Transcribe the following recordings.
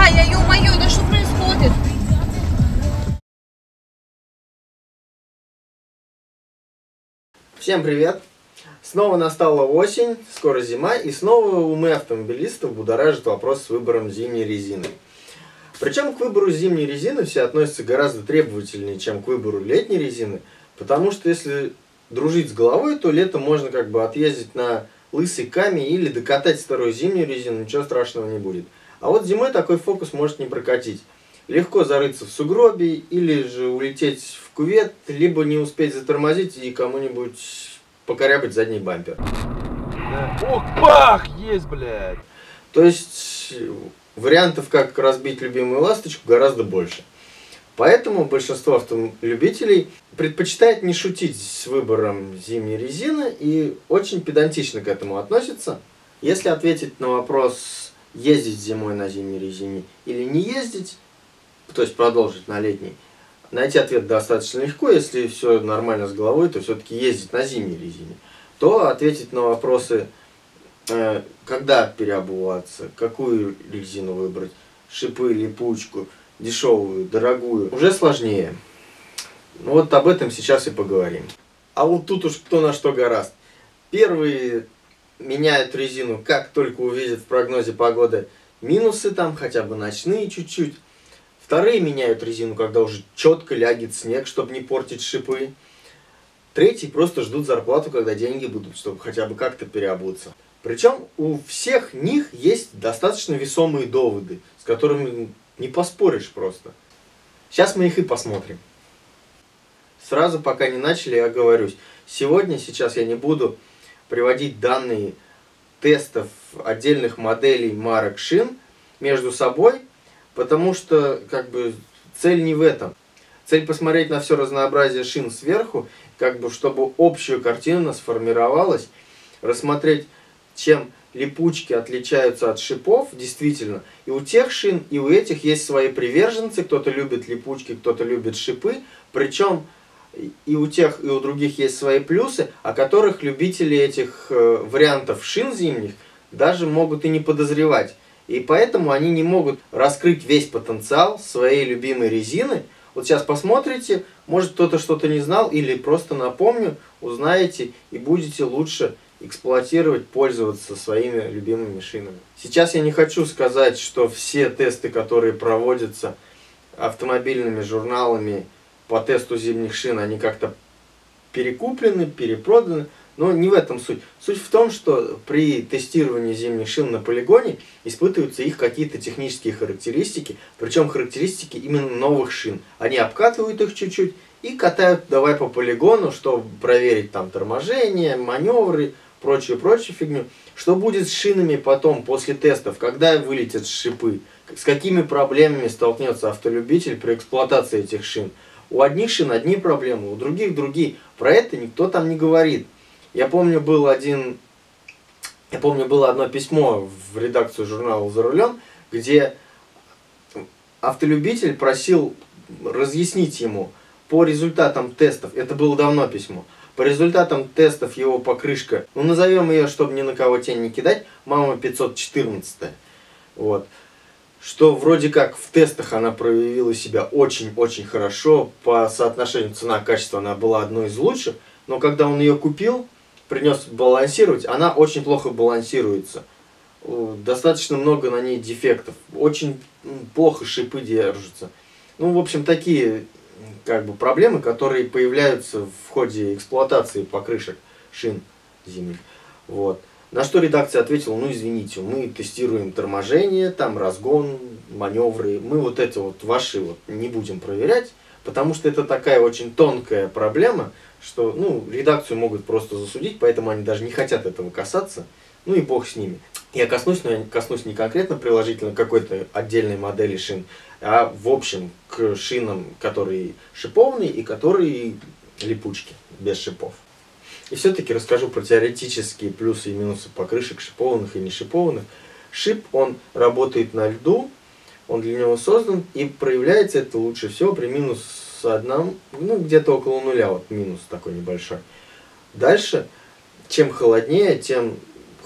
я ё-моё, да что происходит? Всем привет! Снова настала осень, скоро зима, и снова умы автомобилистов будоражит вопрос с выбором зимней резины. Причем к выбору зимней резины все относятся гораздо требовательнее, чем к выбору летней резины, потому что если дружить с головой, то летом можно как бы отъездить на лысый камень или докатать старую зимнюю резину, ничего страшного не будет. А вот зимой такой фокус может не прокатить. Легко зарыться в сугробе, или же улететь в кювет, либо не успеть затормозить и кому-нибудь покорябать задний бампер. Да. Ох, бах! Есть, блядь! То есть вариантов, как разбить любимую ласточку, гораздо больше. Поэтому большинство автолюбителей предпочитает не шутить с выбором зимней резины и очень педантично к этому относится. Если ответить на вопрос, ездить зимой на зимней резине или не ездить, то есть продолжить на летней, найти ответ достаточно легко. Если все нормально с головой, то все-таки ездить на зимней резине. То ответить на вопросы, когда переобуваться, какую резину выбрать, шипы, липучку, дешевую, дорогую, уже сложнее. Вот об этом сейчас и поговорим. А вот тут уж кто на что горазд. Первые меняют резину, как только увидят в прогнозе погоды минусы, там хотя бы ночные чуть-чуть. Вторые меняют резину, когда уже четко лягет снег, чтобы не портить шипы. Третьи просто ждут зарплату, когда деньги будут, чтобы хотя бы как-то переобуться. Причем у всех них есть достаточно весомые доводы, с которыми не поспоришь просто. Сейчас мы их и посмотрим. Сразу, пока не начали, я оговорюсь. Сейчас я не буду приводить данные тестов отдельных моделей марок шин между собой, потому что как бы цель не в этом. Цель посмотреть на все разнообразие шин сверху, как бы чтобы общую картину сформировалась, рассмотреть, чем липучки отличаются от шипов, действительно. И у тех шин, и у этих есть свои приверженцы. Кто-то любит липучки, кто-то любит шипы. Причем и у тех, и у других есть свои плюсы, о которых любители этих вариантов шин зимних даже могут и не подозревать. И поэтому они не могут раскрыть весь потенциал своей любимой резины. Вот сейчас посмотрите, может кто-то что-то не знал, или просто напомню, узнаете и будете лучше эксплуатировать, пользоваться своими любимыми шинами. Сейчас я не хочу сказать, что все тесты, которые проводятся автомобильными журналами по тесту зимних шин, они как-то перекуплены, перепроданы. Но не в этом суть. Суть в том, что при тестировании зимних шин на полигоне испытываются их какие-то технические характеристики, причем характеристики именно новых шин. Они обкатывают их чуть-чуть и катают давай по полигону, чтобы проверить там торможение, маневры, прочую фигню. Что будет с шинами потом, после тестов, когда вылетят шипы, с какими проблемами столкнется автолюбитель при эксплуатации этих шин. У одних шин одни проблемы, у других другие. Про это никто там не говорит. Я помню, было одно письмо в редакцию журнала «За рулем», где автолюбитель просил разъяснить ему по результатам тестов, это было давно письмо, по результатам тестов его покрышка, ну назовем ее, чтобы ни на кого тень не кидать, мама 514. Вот. Что вроде как в тестах она проявила себя очень-очень хорошо, по соотношению цена-качество она была одной из лучших, но когда он ее купил, принес балансировать, она очень плохо балансируется. Достаточно много на ней дефектов. Очень плохо шипы держатся. Ну, в общем, такие как бы проблемы, которые появляются в ходе эксплуатации покрышек шин зимних. Вот. На что редакция ответила: ну извините, мы тестируем торможение, там разгон, маневры. Мы вот эти вот ваши вот не будем проверять, потому что это такая очень тонкая проблема, что ну, редакцию могут просто засудить, поэтому они даже не хотят этого касаться. Ну и бог с ними. Я коснусь, но я коснусь не конкретно приложительно какой-то отдельной модели шин, а в общем к шинам, которые шипованные и которые липучки, без шипов. И все-таки расскажу про теоретические плюсы и минусы покрышек шипованных и не шипованных. Шип, он работает на льду, он для него создан, и проявляется это лучше всего при минус 1, ну где-то около нуля, вот минус такой небольшой. Дальше, чем холоднее, тем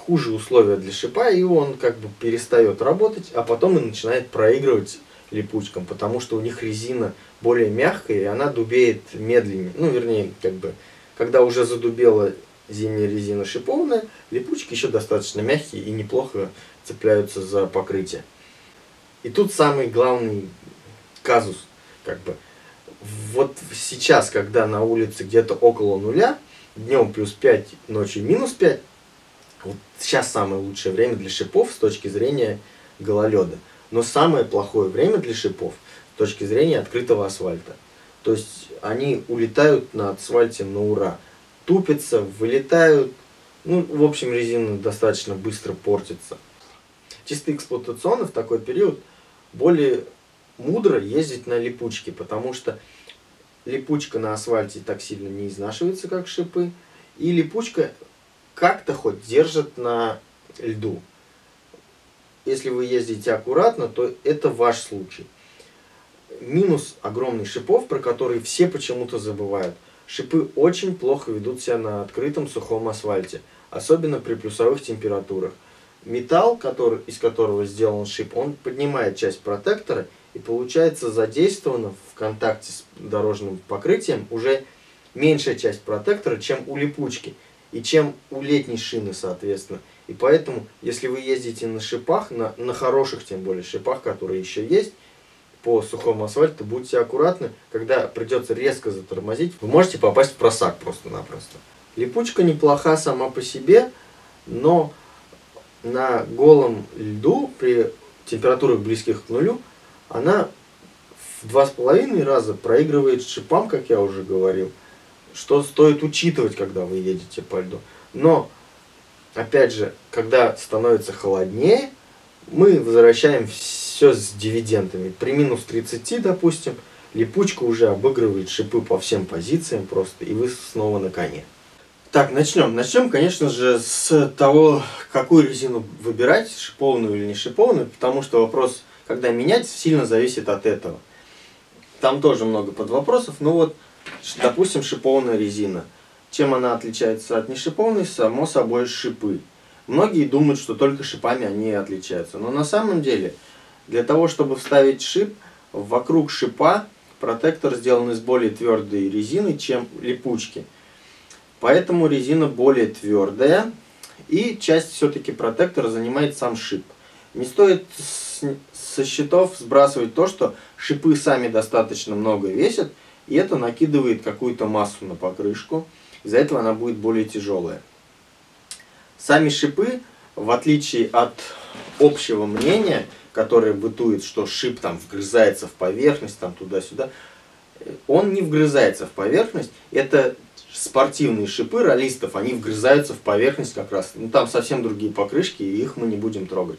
хуже условия для шипа, и он как бы перестает работать, а потом и начинает проигрывать липучкам, потому что у них резина более мягкая, и она дубеет медленнее. Ну, вернее, как бы, когда уже задубела зимняя резина шипованная, липучки еще достаточно мягкие и неплохо цепляются за покрытие. И тут самый главный казус, как бы, вот сейчас, когда на улице где-то около нуля, днем +5, ночью -5, вот сейчас самое лучшее время для шипов с точки зрения гололеда. Но самое плохое время для шипов с точки зрения открытого асфальта. То есть они улетают на асфальте на ура. Тупятся, вылетают. Ну, в общем, резина достаточно быстро портится. Чисто эксплуатационно в такой период более мудро ездить на липучке, потому что липучка на асфальте так сильно не изнашивается, как шипы, и липучка как-то хоть держит на льду. Если вы ездите аккуратно, то это ваш случай. Минус огромный шипов, про которые все почему-то забывают. Шипы очень плохо ведут себя на открытом сухом асфальте, особенно при плюсовых температурах. Металл, из которого сделан шип, он поднимает часть протектора, и получается задействована в контакте с дорожным покрытием уже меньшая часть протектора, чем у липучки и чем у летней шины, соответственно. И поэтому, если вы ездите на шипах, на хороших тем более шипах, которые еще есть, по сухому асфальту, будьте аккуратны, когда придется резко затормозить, вы можете попасть в просак просто-напросто. Липучка неплоха сама по себе, но на голом льду при температурах близких к нулю она в 2,5 раза проигрывает шипам, как я уже говорил, что стоит учитывать, когда вы едете по льду. Но, опять же, когда становится холоднее, мы возвращаем все с дивидендами. При -30, допустим, липучка уже обыгрывает шипы по всем позициям просто, и вы снова на коне. Так, начнем. Начнем, конечно же, с того, какую резину выбирать, шипованную или не шипованную, потому что вопрос, когда менять, сильно зависит от этого. Там тоже много подвопросов, но вот, допустим, шипованная резина. Чем она отличается от нешипованной? Само собой, шипы. Многие думают, что только шипами они отличаются, но на самом деле, для того, чтобы вставить шип, вокруг шипа протектор сделан из более твердой резины, чем липучки. Поэтому резина более твердая, и часть все-таки протектора занимает сам шип. Не стоит со счетов сбрасывать то, что шипы сами достаточно много весят, и это накидывает какую-то массу на покрышку. Из-за этого она будет более тяжелая. Сами шипы, в отличие от общего мнения, которое бытует, что шип там вгрызается в поверхность, там туда-сюда, он не вгрызается в поверхность. Это спортивные шипы ролистов, они вгрызаются в поверхность как раз. Ну, там совсем другие покрышки, и их мы не будем трогать.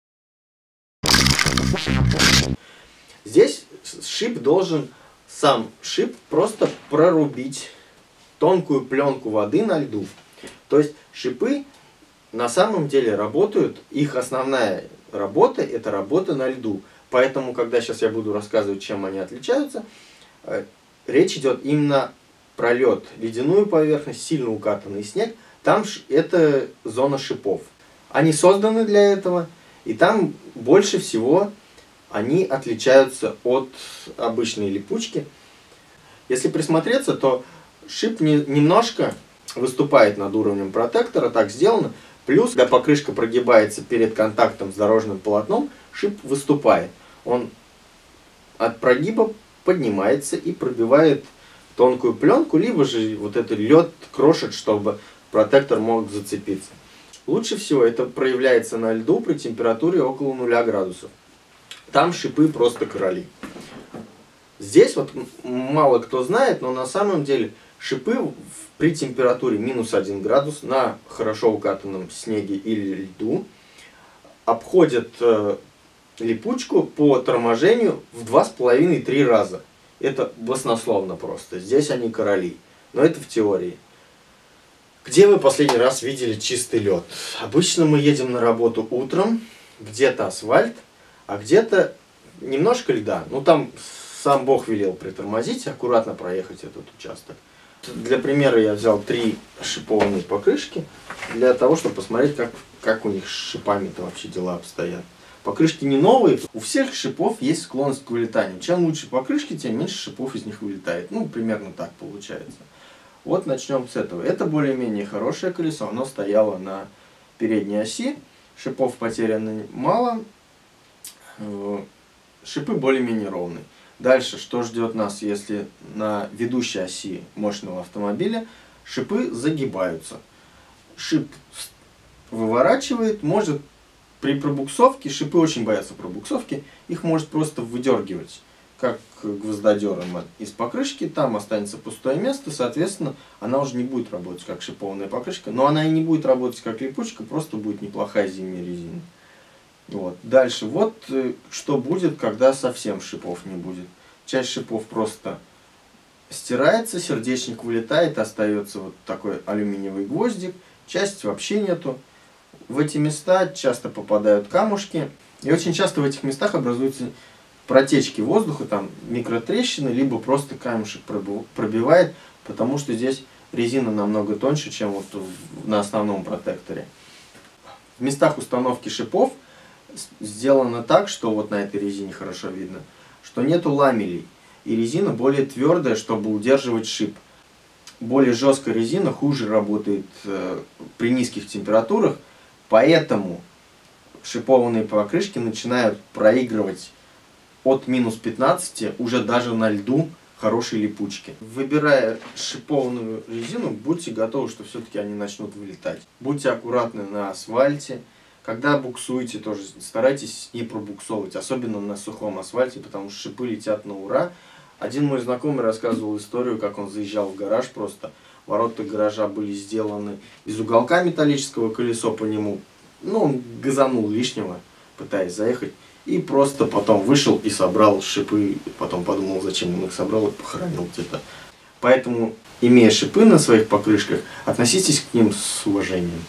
Здесь шип должен, сам шип, просто прорубить тонкую пленку воды на льду. То есть шипы на самом деле работают, их основная работа — это работа на льду. Поэтому, когда сейчас я буду рассказывать, чем они отличаются, речь идет именно про лед, ледяную поверхность, сильно укатанный снег. Там это зона шипов. Они созданы для этого, и там больше всего они отличаются от обычной липучки. Если присмотреться, то шип немножко выступает над уровнем протектора, так сделано. Плюс, когда покрышка прогибается перед контактом с дорожным полотном, шип выступает. Он от прогиба поднимается и пробивает тонкую пленку, либо же вот этот лед крошит, чтобы протектор мог зацепиться. Лучше всего это проявляется на льду при температуре около 0 градусов. Там шипы просто короли. Здесь вот мало кто знает, но на самом деле шипы при температуре -1 градус на хорошо укатанном снеге или льду обходят липучку по торможению в 2,5-3 раза. Это баснословно просто. Здесь они короли. Но это в теории. Где вы последний раз видели чистый лед? Обычно мы едем на работу утром, где-то асфальт, а где-то немножко льда. Ну там сам Бог велел притормозить, аккуратно проехать этот участок. Для примера я взял 3 шипованные покрышки, для того, чтобы посмотреть, как у них с шипами-то вообще дела обстоят. Покрышки не новые, у всех шипов есть склонность к вылетанию. Чем лучше покрышки, тем меньше шипов из них вылетает. Ну, примерно так получается. Вот начнем с этого. Это более-менее хорошее колесо, оно стояло на передней оси, шипов потеряно мало, шипы более-менее ровные. Дальше, что ждет нас, если на ведущей оси мощного автомобиля шипы загибаются. Шип выворачивает, может при пробуксовке, шипы очень боятся пробуксовки, их может просто выдергивать, как гвоздодером из покрышки, там останется пустое место, соответственно, она уже не будет работать как шипованная покрышка, но она и не будет работать как липучка, просто будет неплохая зимняя резина. Вот. Дальше, вот что будет, когда совсем шипов не будет. Часть шипов просто стирается, сердечник вылетает, остается вот такой алюминиевый гвоздик, часть вообще нету. В эти места часто попадают камушки, и очень часто в этих местах образуются протечки воздуха, там микротрещины, либо просто камешек пробивает, потому что здесь резина намного тоньше, чем вот на основном протекторе. В местах установки шипов сделано так, что вот на этой резине хорошо видно, что нету ламелей, и резина более твердая, чтобы удерживать шип. Более жесткая резина хуже работает при низких температурах, поэтому шипованные покрышки начинают проигрывать от минус 15 уже даже на льду хорошей липучки. Выбирая шипованную резину, будьте готовы, что все-таки они начнут вылетать. Будьте аккуратны на асфальте. Когда буксуете, тоже старайтесь не пробуксовывать, особенно на сухом асфальте, потому что шипы летят на ура. Один мой знакомый рассказывал историю, как он заезжал в гараж просто. Ворота гаража были сделаны из уголка металлического, колесо по нему. Ну, он газанул лишнего, пытаясь заехать. И просто потом вышел и собрал шипы. Потом подумал, зачем он их собрал, и похоронил где-то. Поэтому, имея шипы на своих покрышках, относитесь к ним с уважением.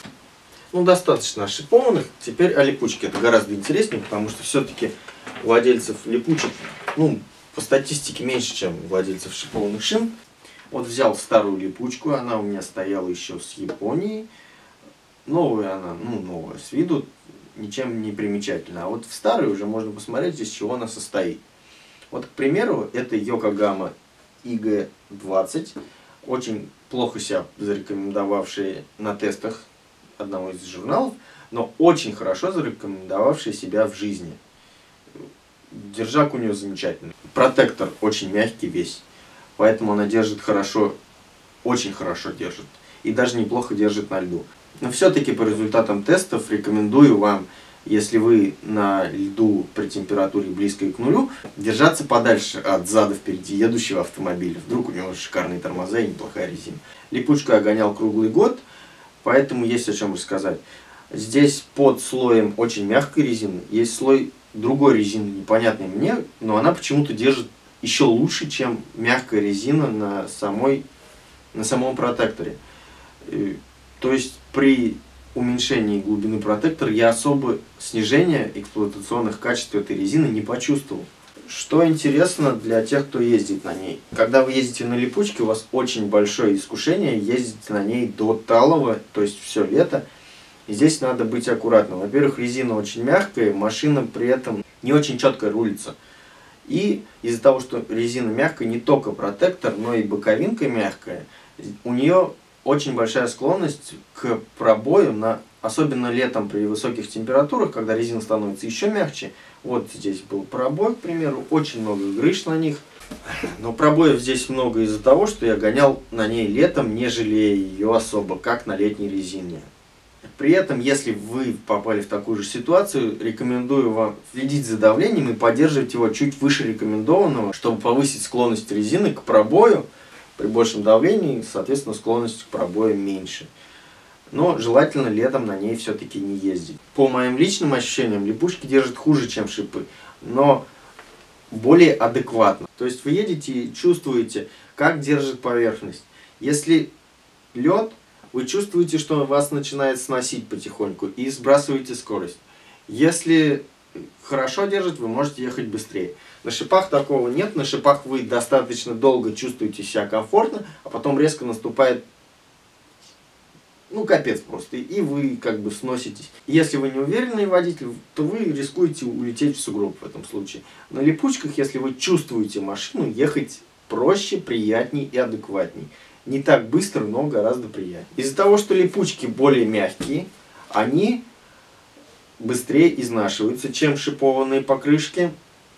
Ну, достаточно шипованных. Теперь о липучке. Это гораздо интереснее, потому что все-таки владельцев липучек, ну, по статистике меньше, чем владельцев шипованных шин. Вот взял старую липучку, она у меня стояла еще с Японии. Новая она, ну, новая с виду, ничем не примечательна. А вот в старой уже можно посмотреть, из чего она состоит. Вот, к примеру, это Yokohama IG-20, очень плохо себя зарекомендовавшие на тестах одного из журналов, но очень хорошо зарекомендовавшая себя в жизни. Держак у нее замечательный. Протектор очень мягкий весь, поэтому она держит хорошо, очень хорошо держит. И даже неплохо держит на льду. Но все-таки по результатам тестов рекомендую вам, если вы на льду при температуре близкой к нулю, держаться подальше от зада впереди едущего автомобиля. Вдруг у него шикарные тормоза и неплохая резина. Липучку я гонял круглый год, поэтому есть о чем рассказать. Здесь под слоем очень мягкой резины есть слой другой резины, непонятной мне, но она почему-то держит еще лучше, чем мягкая резина на самом протекторе. То есть при уменьшении глубины протектора я особо снижения эксплуатационных качеств этой резины не почувствовал. Что интересно для тех, кто ездит на ней. Когда вы ездите на липучке, у вас очень большое искушение ездить на ней до талого, то есть все лето. И здесь надо быть аккуратным. Во-первых, резина очень мягкая, машина при этом не очень четко рулится. И из-за того, что резина мягкая, не только протектор, но и боковинка мягкая, у нее очень большая склонность к пробою, особенно летом при высоких температурах, когда резина становится еще мягче. Вот здесь был пробой, к примеру, очень много грыж на них. Но пробоев здесь много из-за того, что я гонял на ней летом, не жалея ее особо, как на летней резине. При этом, если вы попали в такую же ситуацию, рекомендую вам следить за давлением и поддерживать его чуть выше рекомендованного, чтобы повысить склонность резины к пробою. При большем давлении, соответственно, склонность к пробою меньше. Но желательно летом на ней все-таки не ездить. По моим личным ощущениям, липучки держат хуже, чем шипы, но более адекватно. То есть вы едете и чувствуете, как держит поверхность. Если лед, вы чувствуете, что вас начинает сносить потихоньку и сбрасываете скорость. Если хорошо держит, вы можете ехать быстрее. На шипах такого нет, на шипах вы достаточно долго чувствуете себя комфортно, а потом резко наступает, ну, капец просто, и вы как бы сноситесь. Если вы не уверенный водитель, то вы рискуете улететь в сугроб в этом случае. На липучках, если вы чувствуете машину, ехать проще, приятней и адекватней. Не так быстро, но гораздо приятнее. Из-за того, что липучки более мягкие, они быстрее изнашиваются, чем шипованные покрышки,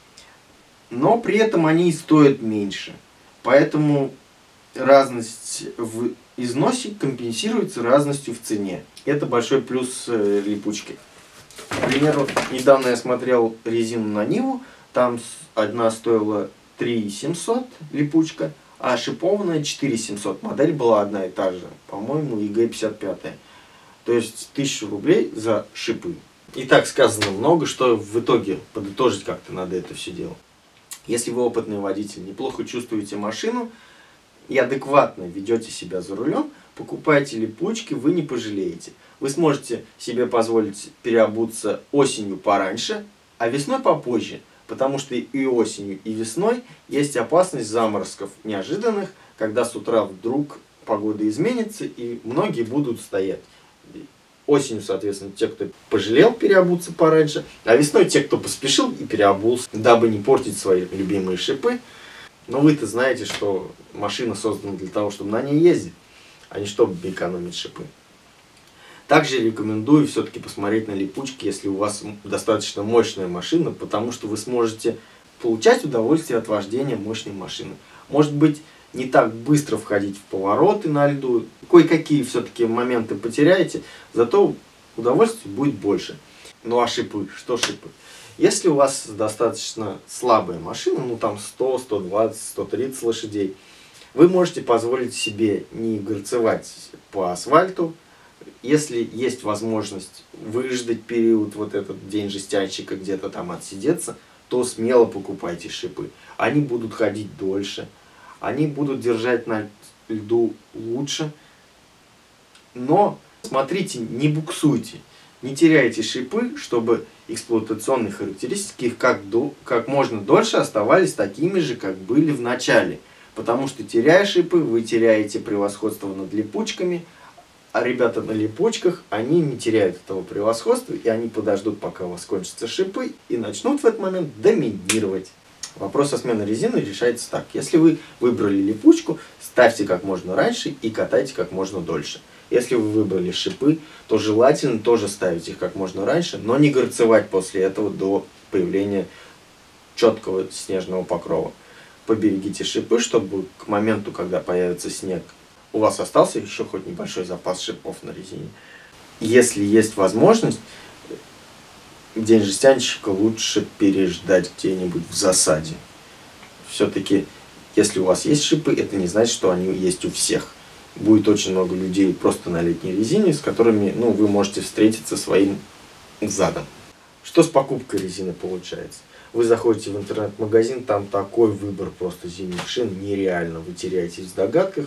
но при этом они и стоят меньше. Поэтому разность в износе компенсируется разностью в цене. Это большой плюс липучки. К примеру, недавно я смотрел резину на Ниву, там одна стоила 3700 липучка, а шипованная 4700. Модель была одна и та же, по-моему, ЕГЭ-55. То есть 1000 рублей за шипы. И так сказано много, что в итоге подытожить как-то надо это все дело. Если вы опытный водитель, неплохо чувствуете машину и адекватно ведете себя за рулем, покупайте липучки, вы не пожалеете. Вы сможете себе позволить переобуться осенью пораньше, а весной попозже. Потому что и осенью, и весной есть опасность заморозков неожиданных, когда с утра вдруг погода изменится и многие будут стоять. Осенью, соответственно, те, кто пожалел переобуться пораньше, а весной те, кто поспешил и переобулся, дабы не портить свои любимые шипы. Но вы-то знаете, что машина создана для того, чтобы на ней ездить, а не чтобы экономить шипы. Также рекомендую все-таки посмотреть на липучки, если у вас достаточно мощная машина, потому что вы сможете получать удовольствие от вождения мощной машины. Может быть, не так быстро входить в повороты на льду, кое-какие все-таки моменты потеряете, зато удовольствия будет больше. Ну а шипы? Что шипы? Если у вас достаточно слабая машина, ну там 100, 120, 130 лошадей, вы можете позволить себе не горцевать по асфальту. Если есть возможность выждать период, вот этот день жестянщика, где-то там отсидеться, то смело покупайте шипы. Они будут ходить дольше, они будут держать на льду лучше. Но смотрите, не буксуйте, не теряйте шипы, чтобы эксплуатационные характеристики как можно дольше оставались такими же, как были в начале. Потому что теряя шипы, вы теряете превосходство над липучками, а ребята на липучках, они не теряют этого превосходства, и они подождут, пока у вас кончатся шипы, и начнут в этот момент доминировать. Вопрос о смене резины решается так. Если вы выбрали липучку, ставьте как можно раньше и катайте как можно дольше. Если вы выбрали шипы, то желательно тоже ставить их как можно раньше, но не горцевать после этого до появления четкого снежного покрова. Поберегите шипы, чтобы к моменту, когда появится снег, у вас остался еще хоть небольшой запас шипов на резине. Если есть возможность, день жестянщика лучше переждать где-нибудь в засаде. Все-таки, если у вас есть шипы, это не значит, что они есть у всех. Будет очень много людей просто на летней резине, с которыми вы можете встретиться своим задом. Что с покупкой резины получается? Вы заходите в интернет-магазин, там такой выбор просто зимних шин, нереально. Вы теряетесь в догадках.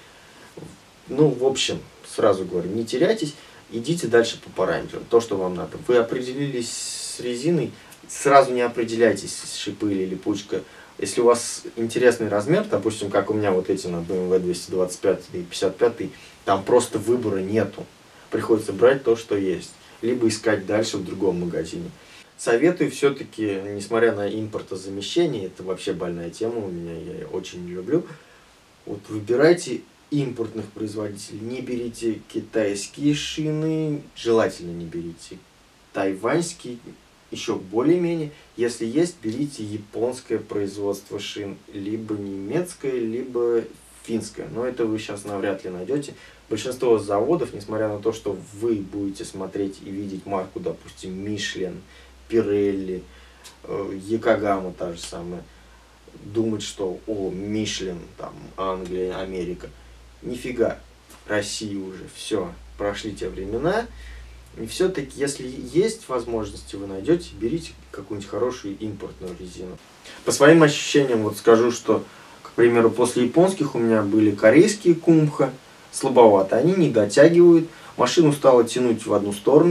В общем, сразу говорю, не теряйтесь, идите дальше по параметрам, то, что вам надо. Вы определились с резиной, сразу не определяйтесь, шипы или липучка. Если у вас интересный размер, допустим, как у меня вот эти на BMW 225 и 55, там просто выбора нету. Приходится брать то, что есть, либо искать дальше в другом магазине. Советую все-таки, несмотря на импортозамещение, это вообще больная тема у меня, я ее очень не люблю, вот выбирайте импортных производителей, не берите китайские шины, желательно не берите тайваньские, еще более-менее. Если есть, берите японское производство шин, либо немецкое, либо финское. Но это вы сейчас навряд ли найдете. Большинство заводов, несмотря на то, что вы будете смотреть и видеть марку, допустим, Michelin, Pirelli, Yokohama та же самая, думать, что Michelin, там, Англия, Америка. Нифига, Россия уже, все, прошли те времена. И все-таки, если есть возможности, вы найдете, берите какую-нибудь хорошую импортную резину. По своим ощущениям, вот скажу, что, к примеру, после японских у меня были корейские кумха, слабовато, они не дотягивают, машину стало тянуть в одну сторону,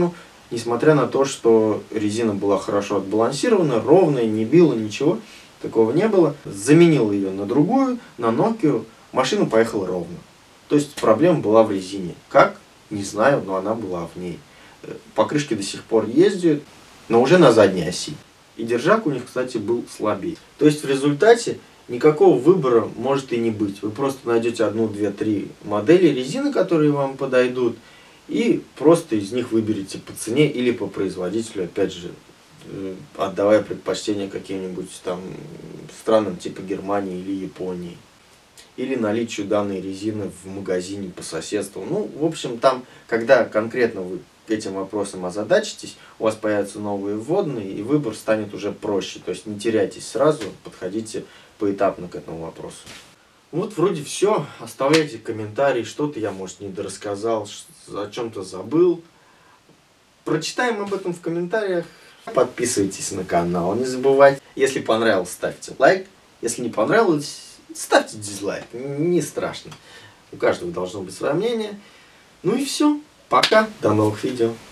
несмотря на то, что резина была хорошо отбалансирована, ровная, не била, ничего, такого не было. Заменил ее на другую, на Nokia, машина поехала ровно. То есть проблема была в резине. Как? Не знаю, но она была в ней. Покрышки до сих пор ездят, но уже на задней оси. И держак у них, кстати, был слабее. То есть в результате никакого выбора может и не быть. Вы просто найдете 1, 2, 3 модели резины, которые вам подойдут, и просто из них выберете по цене или по производителю, опять же, отдавая предпочтение каким-нибудь там странам типа Германии или Японии. Или наличию данной резины в магазине по соседству. Ну, в общем, там, когда конкретно вы этим вопросом озадачитесь, у вас появятся новые вводные, и выбор станет уже проще. То есть не теряйтесь сразу, подходите поэтапно к этому вопросу. Вот вроде все. Оставляйте комментарии, что-то я, может, недорассказал, о чем-то забыл. Прочитаем об этом в комментариях. Подписывайтесь на канал, не забывайте. Если понравилось, ставьте лайк. Если не понравилось, ставьте дизлайк. Не страшно. У каждого должно быть свое мнение. Ну и все. Пока. До новых видео.